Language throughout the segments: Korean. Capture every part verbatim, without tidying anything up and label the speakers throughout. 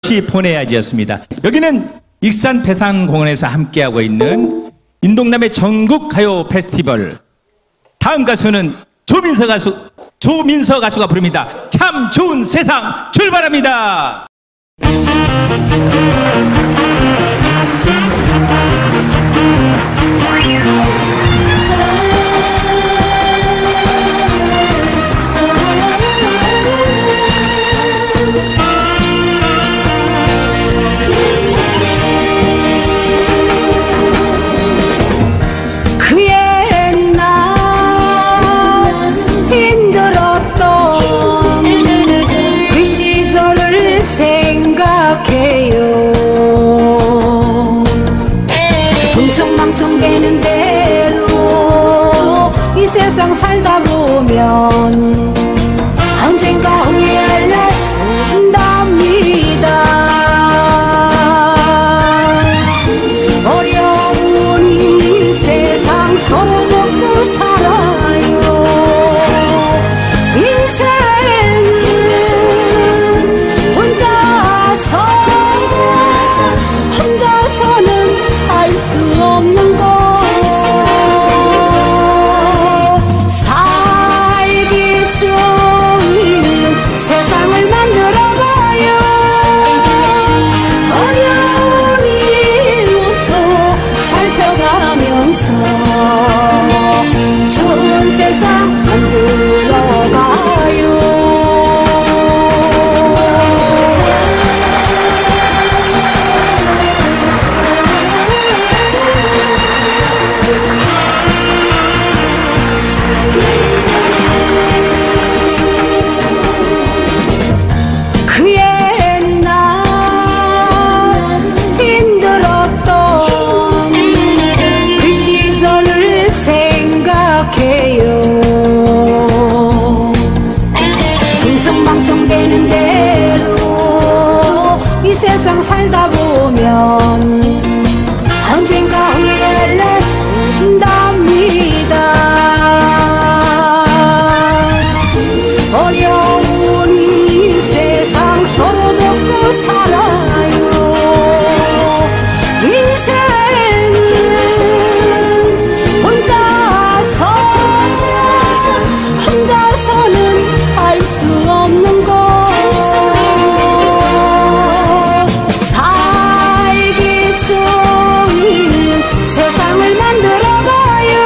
Speaker 1: 보내야지였습니다. 여기는 익산 배산공원에서 함께하고 있는 인동남의 전국 가요 페스티벌. 다음 가수는 조민서 가수, 조민서 가수가 부릅니다. 참 좋은 세상 출발합니다.
Speaker 2: 흥청망청대는 대로 이 세상 살다 보면 언젠가 후회할 날 온답니다. 어려운 이 세상 서로 돕고 살아요. 인생은 혼자서 혼자서는 살 수 없는 것. 살기 좋은 세상을 만들어봐요. 어려운 이웃도 살펴가면서 좋은 세상 만들어가요. 흥청망청대는 대로 이 세상 살다 보면 언젠가 후회할 날 온답니다. 어려운 이 세상 서로 돕고 살아요. 인생은 혼자서 혼자서는 살 수 없는 것. 살기 좋은 세상을 만들어봐요.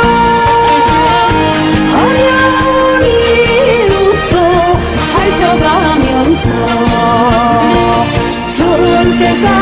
Speaker 2: 어려운 이웃도 살펴가면서 좋은 세상